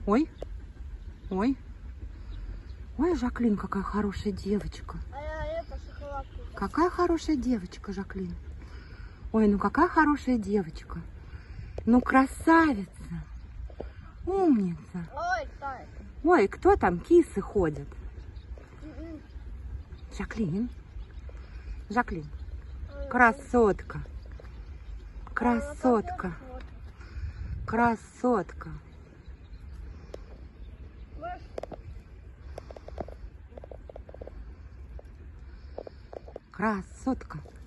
Ой, ой. Ой, Жаклин, какая хорошая девочка. Какая хорошая девочка, Жаклин. Ой, ну какая хорошая девочка. Ну, красавица. Умница. Ой, кто там? Кисы ходят. Жаклин. Жаклин. Красотка. Красотка. Красотка. Красотка.